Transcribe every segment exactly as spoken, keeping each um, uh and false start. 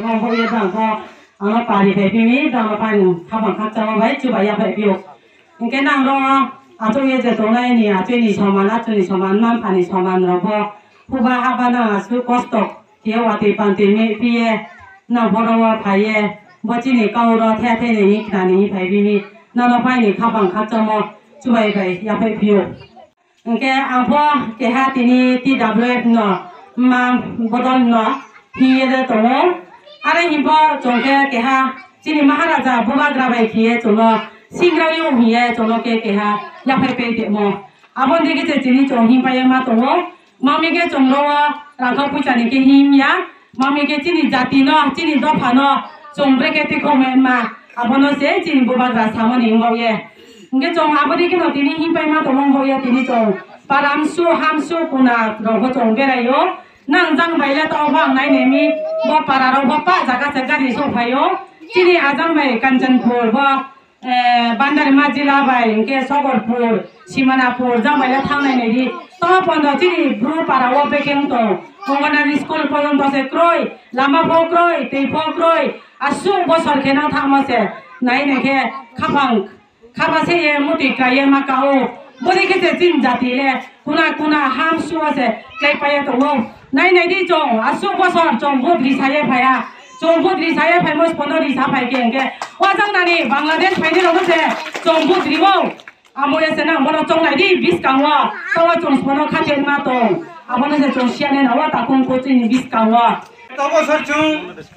ngong ho ye dang ko ang pari pe pi mi dang pa ni kha bang kha cha bai chu ba ya pe pi ngke nang ro a chu ye je to nai ni a chu ni soman a chu ni soman man pa ni soman ro bo pu ba ha ba na su kostok ke wa ti pan ti mi pi ye na bo ro wa pa ye bo chi ni ka ro the the ni ni kha ni pai pi mi na na pa ni kha bang kha cha mo chu bai bai ya pe pi ngke ang po ke ha ti ni T W F no ma bodon no hi ye de to are hi po chong ke ke ha chi ni maharaja boba gra bai khi ye chong no singra yo hi ye chong no ke ke ha ya phai pe de mo abon de ke che chi ni chong hi pa ye ma to ma mi ke chong lo ra kha pu cha ni ke hi ya ma mi ke chi ni jati no chi ni do pha no chong bre ke ti ko me ma abon no se chi ni boba gra sa mo ni ngo ye ngke chong abodi ke no ti ni hi pa ma to ngo ye ti ni chong param su ham su kuna ro ko chong be ra yo nang jang bai la to bang nai ne mi bo para ro bo pa jaga se gari so phayo chini ajang bai kanchanpur bo bandarma jila bai ke sogorpur simanapur jang bai la thang nai ne di to pondo chini bru para wo be keng to onganari school porjonto se kroi lama pho kroi tei pho kroi asu bosor khena thama se nai ne ke khapang khaba se ye muti ka ye ma ka o bodi ke se jin jati le kuna kuna ham su se kai pa ye to wo nai nai di chong asu bosor chong bud ri saye phaya chong bud ri saye phai mos pono ri sa phai ke ke wa jang nani bangladesh phai ni ro se chong bud ri wo amoye se na mono chong nai di bis kangwa to wa chong pono kha chen ma to abone se chong sia ne na wa ta kong ko chin bis kangwa to bosor chung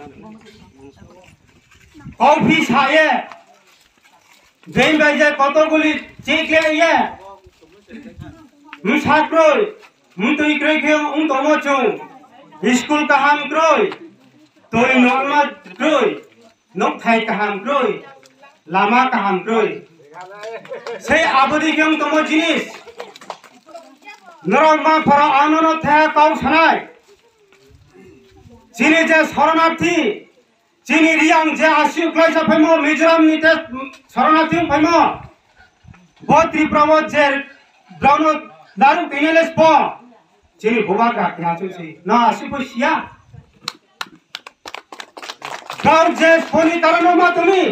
কফি ছায়ে যেই বাইজে কতগুলি চেকলে ইয়ে মু ছাত্রই মু তুই ক্রয় খেয়ে উন তমচু স্কুল কাহাম ক্রয় তুই নর্মা ক্রয় নক থাই কাহাম ক্রয় লামা কাহাম ক্রয় সেই আবদি কেম তম জিনিস নরমা ফর আনন থায় কাউ ছানাই চিনি যে শরণার্থী চিনি রিয়াং যে আসি ক্লাইসা ফাইমো মিজোরাম নিতে শরণার্থী ফাইমো ব ত্রিপ্রম যে ব্রাউন দারু কিনেলেস প চিনি ভোবা কাটে আছুছি না আসি পয়সিয়া গাঁর যে ফোনি কারণ মা তুমি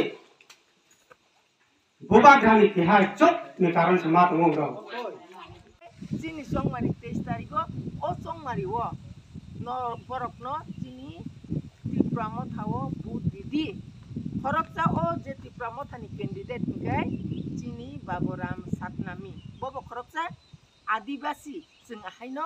ভোবা গানি কি হাই চোপ নি কারণ সে মা তুমি গাও চিনি সংমারি তেইশ তারিখ ও সংমারি ও ন বরফ ন চিনি ত্রিপ্রামো থাও বুট দিদি খরকচা ও যে ত্রিপ্রামো থানি ক্যান্ডিডেট নিগাই চিনি বাবুরাম সাতনামি বব খরকচা आदिवासी जों हायनो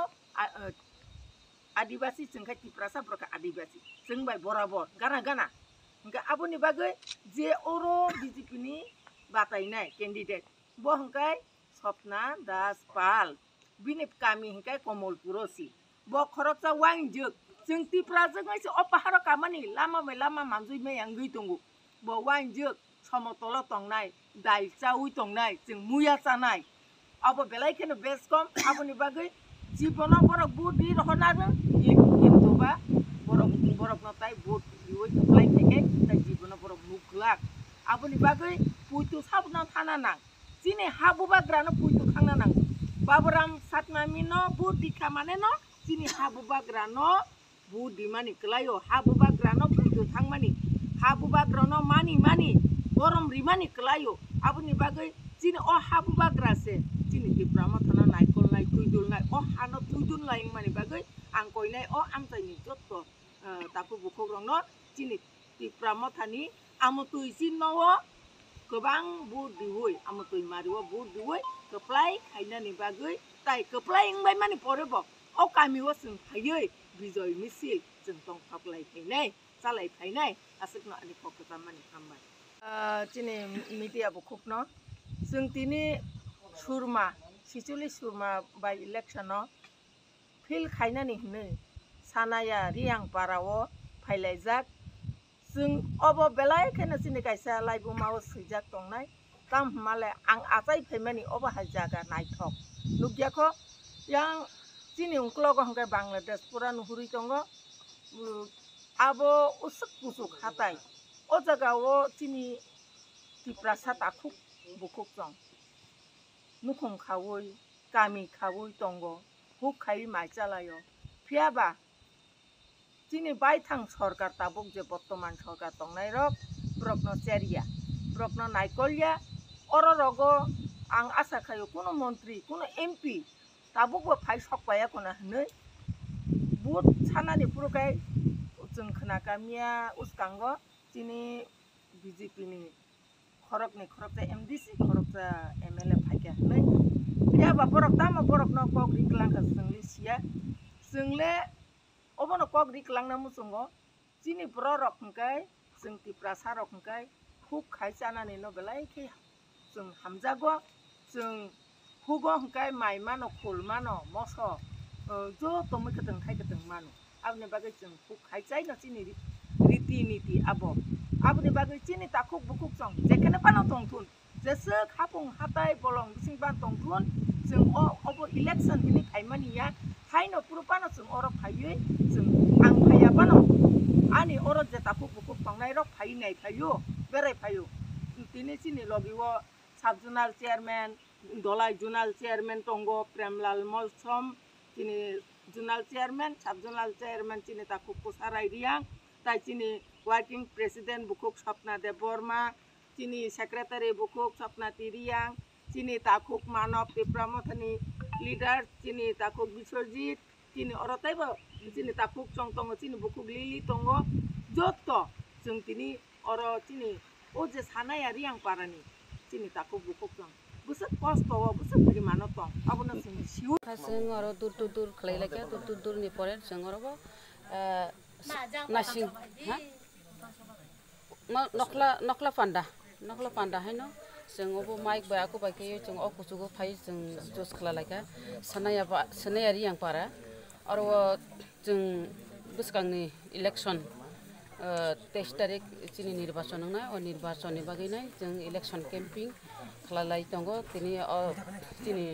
आदिवासी जोंखाय टिप्रासा ब्रका आदिवासी जों बाय बराबर गाना गाना ओंका आबोनि बागै जे अरो बीजेपी नि बातायनाय कैंडिडेट बो हंकाय सपना दास पाल बिनि कामी हंकाय कमल पुरसी बो खरकसा वांजोग जों टिप्रा जोंहायसो अपाहार कामानि लामा मै लामा मानजुय मै आंगै दंगो बो वांजोग समतल तंनाय दाइचाउय तंनाय जों मुया जानाय अब बेलाय केनो बेस कम आबोनि बागै जीवन बरक बुट दि रहनानो हिंदुबा बरक बरक नताय बुट दिवै थप्लाय थेके ता जीवन बरक मुखलाक आबोनि बागै पुइतु साबना थाना नां जिने हाबुबा ग्रानो पुइतु खांना नां बाबुराम सातनामी न बुट दिखा माने न जिने हाबुबा ग्रानो बुट दिमानि क्लायो हाबुबा ग्रानो पुइतु थांमानि हाबुबा ग्रानो मानि मानि गरम रिमानि क्लायो आबोनि बागै जिने अ हाबुबा ग्रासे चिनि टिप्रामो थाना नायकल नाय तुइदुल नाय अ हानो तुइदुल नाय मानि बागै आं कयनाय अ आमतायनि जत्त ताकु बुखौरंन चिनि टिप्रामो थानि आमतुइ जिनव गोबां बुट दिवै आमतुइ मारिव बुट दिवै कप्लाय खायनानि बागै ताय कप्लाय इंबाय मानि परेब अ कामिव जों हायै बिजय मिसिल जों दं कप्लाय खायनाय चालाय खायनाय आसकनो आनि फकता मानि खामबाय चिनि मिडिया बुखुकनो जों तिनि सुरमा सिचुलि सुरमा बाय इलेक्शन फिल खायनानि हनै सानाया रियां पाराव फायलायजाक जों अब बेलाय खेनो सिनि गायसा लाइबु माव सैजाक दंनाय काम माले आं आजाय फैमानि अब हाजागा नायथक नुगियाखो यां चिनि उंक्लग हंगाय बांलादेश पुरा नुहुरि दंग आबो उसुक पुसुक हाताय अ जागाव चिनि टिप्रासा ताखु बुखुक दं नुखम खावै गामि खावै दंग हुक खायै माइजालायो फियाबा chini bai thang sarkar tabuk je bottoman sarkar tongnai rok brokno cheria brokno naikolya oro rogo ang asa khayo kuno montri kuno M P tabuk bo phai sokpaya kona hnoi but sanani purukai जों खोनागामिया उसकांगो chini B J P ni khorokni khorokta M D C khorokta M L A phaika hnoi ya ba borok tama borok no kok riklang ka sungli sia sungle obono kok riklang na musungo chini borok hngkai जों tiprasa rok hngkai khuk khaisanani no belai ke जों hamjago जों hugo hngkai mai mano khul mano moso jo tomi kadang thai kadang mano abni bagai जों khuk khaisai no chini riti niti abo abni bagai chini takuk bukuk song jekhane pano tongthun jese khapung hatai bolong bising ban tongthun जों obo election hini khaimani ya haino puru pano जों oro phaiui जों ang phaya pano ani oro je takuk bukuk tongnai rok phai nai phayo berai phayo tini chini logiwo sub zonal chairman dolai zonal chairman tongo premlal molsom chini zonal chairman sub zonal chairman chini takuk pusarai riang tai chini working president bukuk Swapna Deborma chini secretary bukuk Swapna Tiriang chini takuk Manop Tipramothani leader chini takuk Biswajit chini orotai bo chini takuk chongtongo chini bukuk Lili tongo joto जों tini oro chini oje sanaya riang parani chini takuk bukuk tong busuk kosto busuk beri mano tong abuna जों siu जों oro dur dur dur khlailaka dur dur dur ni pore जों oro bo nasing ha nokla nokla panda nokla panda haino जों obo mic ba aku ba ke जों o kusugo phai जों jos khlalaka sanaya ba sanaya riang para oro जों buskangni election তেইশ তারিখ চিনি নির্বাচন নাই ও নির্বাচনী বাকি নাই जों ইলেকশন ক্যাম্পিং খালালাই দङ তিনি চিনি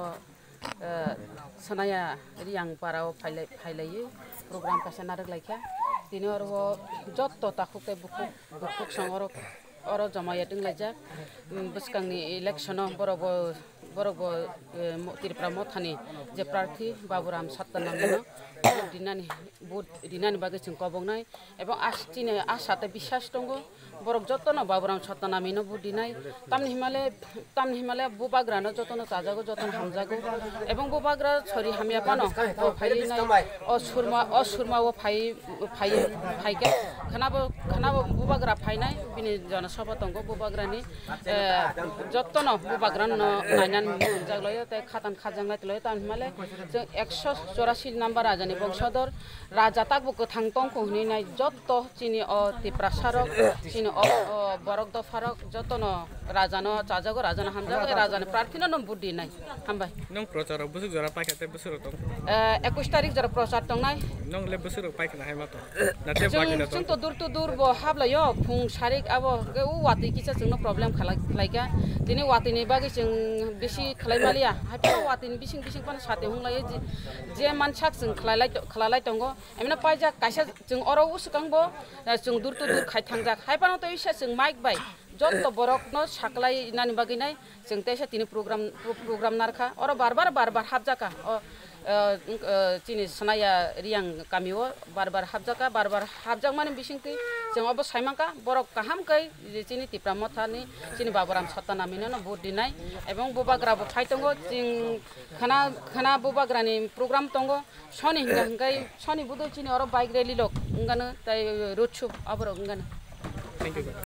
সানায়া রিয়াং পারাও ফাইলাই ফাইলাयो প্রোগ্রাম কাছে নারক লাইখা তিনি আর যত তাখুকে বুকুক বুকুক সংর অর জমায়া দিং লাইজা বসকাংনি ইলেকশন বরব বরব তিরপ্রা মথানি যে প্রার্থী বাবুরাম সত্তনামিনো দিনানি বুট দিনানি বাগে जों কবংনাই এবং আস্তিনে আশাতে বিশ্বাস দङ বরক যতন বাবুরাম সত্তনামিনো বুট দিনাই তামনি হিমালয় তামনি হিমালয় বুবাগ্রানো যতন চাজাগো যতন হামজাগো এবং বুবাগ্রা ছরি হামিয়া পানো ও ফাইনাই ও সুরমা ও সুরমা ও ফাই ফাই ফাইকে খানাবো খানাবো বুবাগ্রা ফাইনাই বিনি জনসভা দङ বুবাগ্রানি যতন বুবাগ্রান নাইনান জাগলয় তে খাতান খাজাংলাই তলয় তাম হিমালয় जों একশো চৌরাশি নাম্বার রাজানি বংশধর রাজা তাকবুকো থাংতং কোহনি নাই যত চিনি অ তিপ্রাসারক চিনি অ বরক দফারক যতন রাজানো চাজাগো রাজানো হামজাগো রাজানো প্রার্থীনো নম বুদ্ধি নাই হামবাই নং প্রচার বসুক জরা পাইখাতে বসুর দং একুশ তারিখ জরা প্রচার দং নাই নং লে বসুর পাইখানা হাই মাতো নাতে বাকি না जों तो दूर तो दूर बो हाबलायो फुं सारिक आबो उ वाति किसा जोंनो प्रॉब्लेम खालायगा दिनै वातिनि बागै जों बेसि खालायमालिया हायपा वातिनि बिसिं बिसिं पान साथे हुंलायो जे मानसाक जों खालायलाय खालायलाय दंगो एमना पाइजा कायसा जों अराव उसकांबो जों दूर तो दूर खाय थांजा हायपानो तो इसा जों माइक बाय जत बरकनो साकलाय नानि बागै नाय जों तेसा तिनि प्रोग्राम प्रोग्राम नारखा अर बार बार बार बार हाबजाका चिनि सनाया रियां गामियाव बार बार हाबजाका बार बार हाबजाक माने बिसिंखै जों अब साइमाका बरक काहामकै चिनि तिप्रा मथानि चिनि बाबुराम सत्तनामिनो न भोट दिनाय एवं बुबाग्राबो फाइ दङ जों खाना खाना बुबाग्रानि प्रोग्राम दङ सनि हिंगा हिंगाय सनि बुदो चिनि अर बाइक रेलि लक इंगानो ताय रोड शो अबर इंगानो थैंक यू